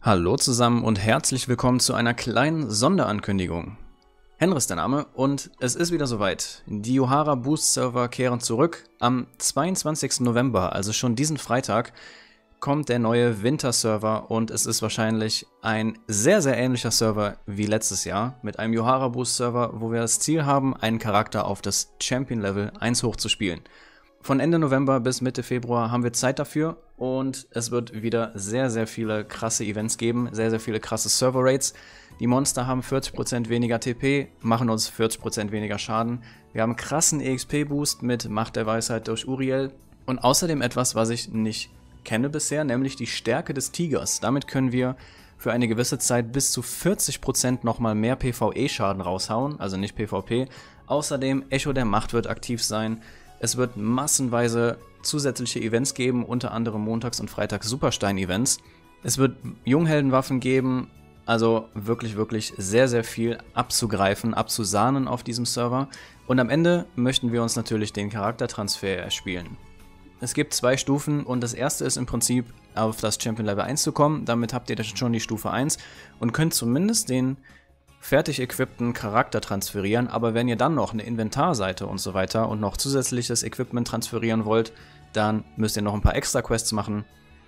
Hallo zusammen und herzlich willkommen zu einer kleinen Sonderankündigung. Henry ist der Name und es ist wieder soweit. Die Yohara Boost Server kehren zurück. Am 22. November, also schon diesen Freitag, kommt der neue Winter-Server und es ist wahrscheinlich ein sehr, sehr ähnlicher Server wie letztes Jahr mit einem Yohara Boost Server, wo wir das Ziel haben, einen Charakter auf das Champion Level 1 hochzuspielen. Von Ende November bis Mitte Februar haben wir Zeit dafür und es wird wieder sehr, sehr viele krasse Events geben, sehr, sehr viele krasse Server-Rates. Die Monster haben 40% weniger TP, machen uns 40% weniger Schaden. Wir haben krassen EXP-Boost mit Macht der Weisheit durch Uriel und außerdem etwas, was ich nicht kenne bisher, nämlich die Stärke des Tigers. Damit können wir für eine gewisse Zeit bis zu 40% nochmal mehr PvE-Schaden raushauen, also nicht PvP. Außerdem Echo der Macht wird aktiv sein. Es wird massenweise zusätzliche Events geben, unter anderem montags und freitags Superstein-Events. Es wird Jungheldenwaffen geben, also wirklich, wirklich sehr, sehr viel abzugreifen, abzusahnen auf diesem Server. Und am Ende möchten wir uns natürlich den Charaktertransfer erspielen. Es gibt 2 Stufen und das erste ist im Prinzip auf das Champion Level 1 zu kommen. Damit habt ihr schon die Stufe 1 und könnt zumindest den fertig equipten Charakter transferieren, aber wenn ihr dann noch eine Inventarseite und so weiter und noch zusätzliches Equipment transferieren wollt, dann müsst ihr noch ein paar extra Quests machen,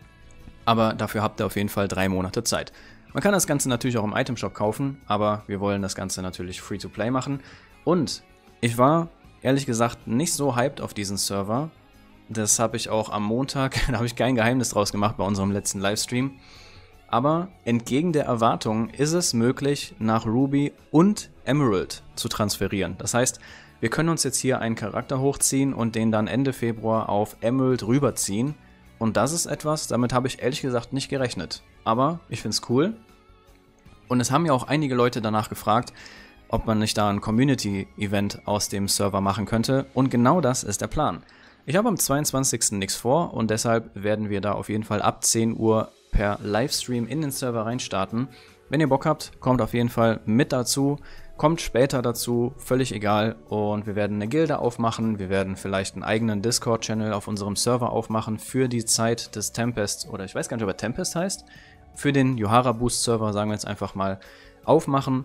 aber dafür habt ihr auf jeden Fall 3 Monate Zeit. Man kann das Ganze natürlich auch im Itemshop kaufen, aber wir wollen das Ganze natürlich Free-to-Play machen und ich war ehrlich gesagt nicht so hyped auf diesen Server, das habe ich auch am Montag, da habe ich kein Geheimnis draus gemacht bei unserem letzten Livestream. Aber entgegen der Erwartungen ist es möglich, nach Ruby und Emerald zu transferieren. Das heißt, wir können uns jetzt hier einen Charakter hochziehen und den dann Ende Februar auf Emerald rüberziehen. Und das ist etwas, damit habe ich ehrlich gesagt nicht gerechnet. Aber ich finde es cool. Und es haben ja auch einige Leute danach gefragt, ob man nicht da ein Community-Event aus dem Server machen könnte. Und genau das ist der Plan. Ich habe am 22. nichts vor und deshalb werden wir da auf jeden Fall ab 10 Uhr per Livestream in den Server reinstarten. Wenn ihr Bock habt, kommt auf jeden Fall mit dazu, kommt später dazu, völlig egal. Und wir werden eine Gilde aufmachen, wir werden vielleicht einen eigenen Discord-Channel auf unserem Server aufmachen für die Zeit des Tempest, oder ich weiß gar nicht, ob er Tempest heißt, für den Yohara Boost Server, sagen wir jetzt einfach mal, aufmachen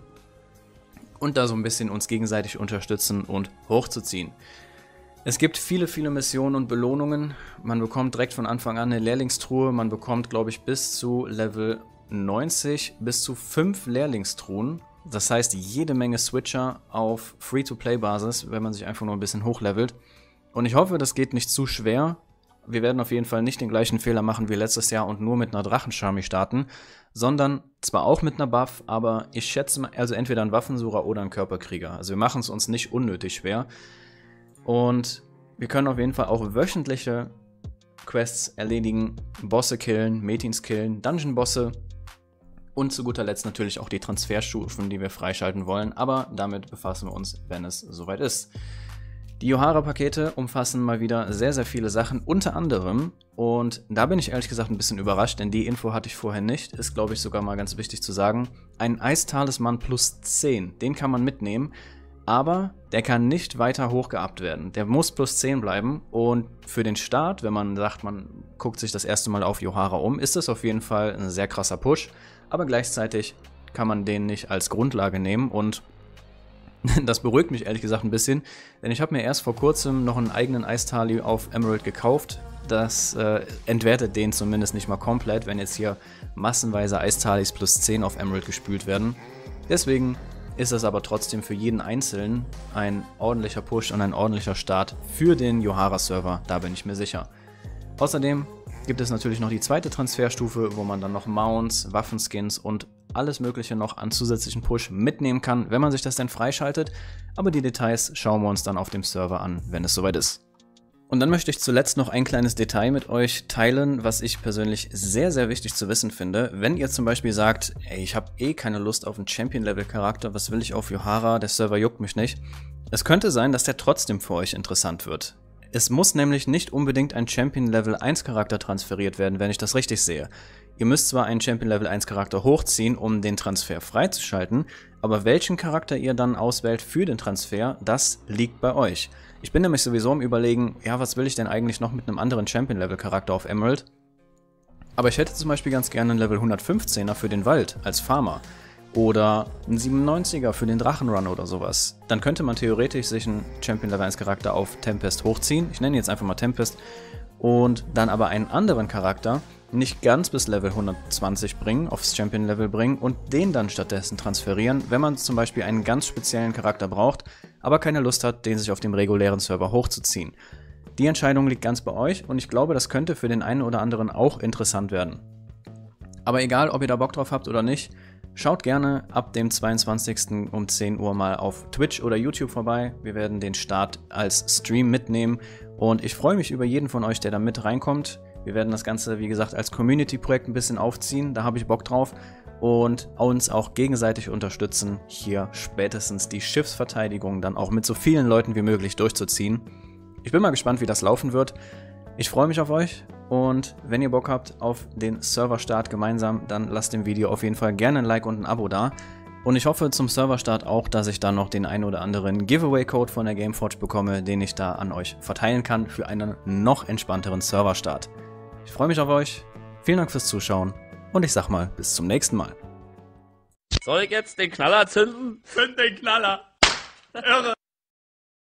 und da so ein bisschen uns gegenseitig unterstützen und hochzuziehen. Es gibt viele, viele Missionen und Belohnungen. Man bekommt direkt von Anfang an eine Lehrlingstruhe. Man bekommt, glaube ich, bis zu Level 90 bis zu 5 Lehrlingstruhen. Das heißt, jede Menge Switcher auf Free-to-Play-Basis, wenn man sich einfach nur ein bisschen hochlevelt. Und ich hoffe, das geht nicht zu schwer. Wir werden auf jeden Fall nicht den gleichen Fehler machen wie letztes Jahr und nur mit einer Drachenscharmi starten, sondern zwar auch mit einer Buff, aber ich schätze mal, also entweder ein Waffensucher oder ein Körperkrieger. Also wir machen es uns nicht unnötig schwer. Und wir können auf jeden Fall auch wöchentliche Quests erledigen, Bosse killen, Metins killen, Dungeon-Bosse und zu guter Letzt natürlich auch die Transferstufen, die wir freischalten wollen, aber damit befassen wir uns, wenn es soweit ist. Die Yohara-Pakete umfassen mal wieder sehr, sehr viele Sachen, unter anderem, und da bin ich ehrlich gesagt ein bisschen überrascht, denn die Info hatte ich vorher nicht, ist glaube ich sogar mal ganz wichtig zu sagen, ein Eistalisman plus 10, den kann man mitnehmen. Aber der kann nicht weiter hochgeuppt werden. Der muss plus 10 bleiben. Und für den Start, wenn man sagt, man guckt sich das erste Mal auf Yohara um, ist das auf jeden Fall ein sehr krasser Push. Aber gleichzeitig kann man den nicht als Grundlage nehmen. Und das beruhigt mich ehrlich gesagt ein bisschen. Denn ich habe mir erst vor kurzem noch einen eigenen Eistali auf Emerald gekauft. Das entwertet den zumindest nicht mal komplett, wenn jetzt hier massenweise Eistalis plus 10 auf Emerald gespült werden. Deswegen ist es aber trotzdem für jeden Einzelnen ein ordentlicher Push und ein ordentlicher Start für den Yohara-Server, da bin ich mir sicher. Außerdem gibt es natürlich noch die zweite Transferstufe, wo man dann noch Mounts, Waffenskins und alles mögliche noch an zusätzlichen Push mitnehmen kann, wenn man sich das denn freischaltet, aber die Details schauen wir uns dann auf dem Server an, wenn es soweit ist. Und dann möchte ich zuletzt noch ein kleines Detail mit euch teilen, was ich persönlich sehr, sehr wichtig zu wissen finde. Wenn ihr zum Beispiel sagt, ey, ich habe eh keine Lust auf einen Champion-Level-Charakter, was will ich auf Yohara, der Server juckt mich nicht. Es könnte sein, dass der trotzdem für euch interessant wird. Es muss nämlich nicht unbedingt ein Champion-Level 1 Charakter transferiert werden, wenn ich das richtig sehe. Ihr müsst zwar einen Champion-Level 1 Charakter hochziehen, um den Transfer freizuschalten, aber welchen Charakter ihr dann auswählt für den Transfer, das liegt bei euch. Ich bin nämlich sowieso im Überlegen, ja, was will ich denn eigentlich noch mit einem anderen Champion-Level-Charakter auf Emerald? Aber ich hätte zum Beispiel ganz gerne einen Level 115er für den Wald als Farmer. Oder einen 97er für den Drachenrun oder sowas. Dann könnte man theoretisch sich einen Champion Level 1 Charakter auf Tempest hochziehen. Ich nenne ihn jetzt einfach mal Tempest. Und dann aber einen anderen Charakter nicht ganz bis Level 120 bringen, aufs Champion Level bringen und den dann stattdessen transferieren, wenn man zum Beispiel einen ganz speziellen Charakter braucht, aber keine Lust hat, den sich auf dem regulären Server hochzuziehen. Die Entscheidung liegt ganz bei euch und ich glaube, das könnte für den einen oder anderen auch interessant werden. Aber egal, ob ihr da Bock drauf habt oder nicht, schaut gerne ab dem 22. um 10 Uhr mal auf Twitch oder YouTube vorbei. Wir werden den Start als Stream mitnehmen und ich freue mich über jeden von euch, der da mit reinkommt. Wir werden das Ganze, wie gesagt, als Community-Projekt ein bisschen aufziehen, da habe ich Bock drauf und uns auch gegenseitig unterstützen, hier spätestens die Schiffsverteidigung dann auch mit so vielen Leuten wie möglich durchzuziehen. Ich bin mal gespannt, wie das laufen wird. Ich freue mich auf euch und wenn ihr Bock habt auf den Serverstart gemeinsam, dann lasst dem Video auf jeden Fall gerne ein Like und ein Abo da. Und ich hoffe zum Serverstart auch, dass ich dann noch den ein oder anderen Giveaway-Code von der Gameforge bekomme, den ich da an euch verteilen kann für einen noch entspannteren Serverstart. Ich freue mich auf euch, vielen Dank fürs Zuschauen und ich sag mal, bis zum nächsten Mal. Soll ich jetzt den Knaller zünden? Zünd den Knaller! Irre!